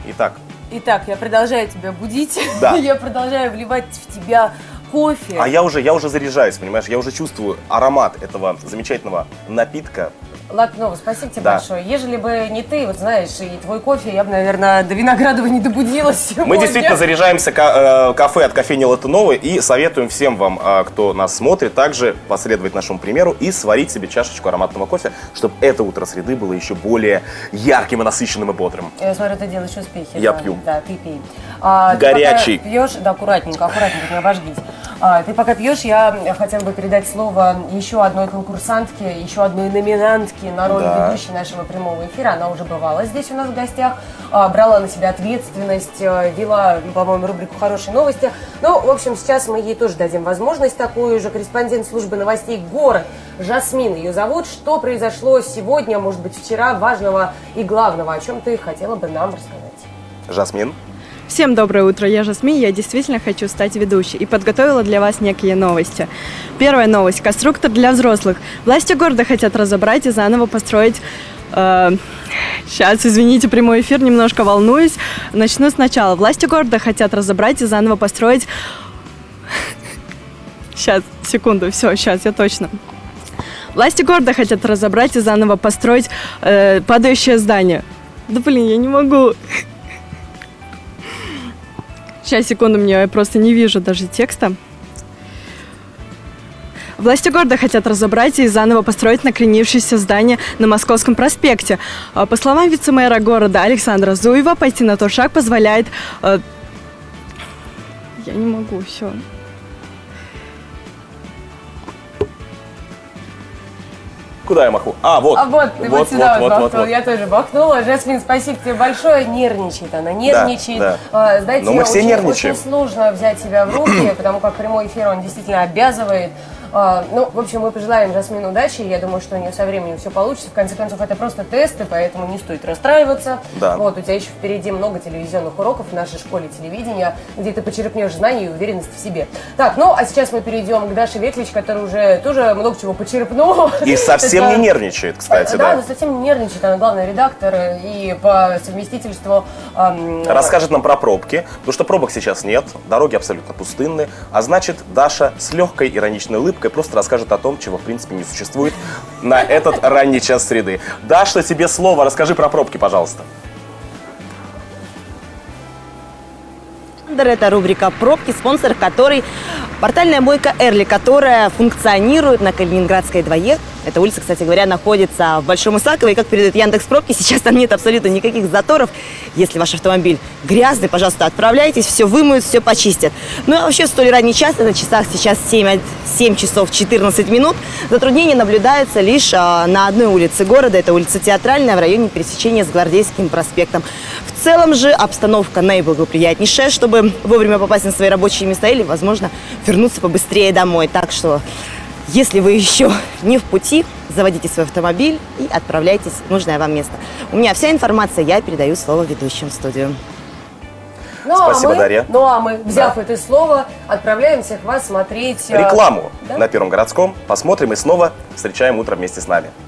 Итак, я продолжаю тебя будить, Да. я продолжаю вливать в тебя кофе. А я уже заряжаюсь, понимаешь, я уже чувствую аромат этого замечательного напитка. Лакнова, спасибо тебе Да. большое. Ежели бы не ты, вот знаешь, и твой кофе, я бы, наверное, до Виноградова не добудилась сегодня. Мы действительно заряжаемся кафе от кофейни Латунова и советуем всем вам, кто нас смотрит, также последовать нашему примеру и сварить себе чашечку ароматного кофе, чтобы это утро среды было еще более ярким и насыщенным и бодрым. Я смотрю, ты делаешь успехи. Я да, пью. Да, ты пей. Горячий. Ты пока пьешь, да, аккуратненько, не обожгись. Ты пока пьешь, я хотела бы передать слово еще одной конкурсантке, еще одной номинантке на роль ведущей нашего прямого эфира. Она уже бывала здесь у нас в гостях, брала на себя ответственность, вела, по-моему, рубрику «Хорошие новости». Ну, в общем, сейчас мы ей тоже дадим возможность такую же. Корреспондент службы новостей «Город» Жасмин ее зовут. Что произошло сегодня, может быть, вчера, важного и главного, о чем ты хотела бы нам рассказать? Жасмин. Всем доброе утро, я Жасмин, я действительно хочу стать ведущей и подготовила для вас некие новости. Первая новость. Конструктор для взрослых. Власти города хотят разобрать и заново построить... Сейчас, извините, прямой эфир, немножко волнуюсь. Начну сначала. Власти города хотят разобрать и заново построить... Сейчас, секунду, все, сейчас, я точно. Власти города хотят разобрать и заново построить падающее здание. Да блин, я не могу... Сейчас, секунду, я просто не вижу даже текста. Власти города хотят разобрать и заново построить накренившееся здание на Московском проспекте. По словам вице-мэра города Александра Зуева, пойти на тот шаг позволяет... Я не могу, все. Куда я маху? Вот. Ты вот сюда бахнул, я тоже бахнула. Жасмин, спасибо тебе большое. Нервничает она, нервничает. Да. Знаете, Но мы все нервничаем. Очень сложно взять себя в руки, потому как прямой эфир, он действительно обязывает. Ну, в общем, мы пожелаем Жасмин удачи. Я думаю, что у нее со временем все получится. В конце концов, это просто тесты, поэтому не стоит расстраиваться. Да. Вот, у тебя еще впереди много телевизионных уроков в нашей школе телевидения, где ты почерпнешь знаний и уверенность в себе. Так, ну, а сейчас мы перейдем к Даше Ветлич, которая уже тоже много чего почерпнула. И совсем не нервничает, кстати, да? Да, совсем не нервничает. Она главный редактор и по совместительству... Расскажет нам про пробки, потому что пробок сейчас нет, дороги абсолютно пустынные, а значит, Даша с легкой ироничной улыбкой просто расскажет о том, чего в принципе не существует на этот ранний час среды. Даша, тебе слово, расскажи про пробки, пожалуйста. Это рубрика «Пробки», спонсор которой портальная мойка «Эрли», которая функционирует на Калининградской 2Е. Эта улица, кстати говоря, находится в Большом Исаково. И как передает Яндекс.Пробки, сейчас там нет абсолютно никаких заторов. Если ваш автомобиль грязный, пожалуйста, отправляйтесь, все вымоют, все почистят. Ну а вообще в столь ранний час, на часах сейчас 7 часов 14 минут, затруднения наблюдаются лишь на одной улице города. Это улица Театральная в районе пересечения с Гвардейским проспектом. В целом же обстановка наиблагоприятнейшая, чтобы вовремя попасть на свои рабочие места или, возможно, вернуться побыстрее домой. Так что, если вы еще не в пути, заводите свой автомобиль и отправляйтесь в нужное вам место. У меня вся информация, я передаю слово ведущим в студию. Спасибо, Дарья. Ну а мы, взяв это слово, отправляем всех вас смотреть... Рекламу да? на Первом городском. Посмотрим и снова встречаем утро вместе с нами.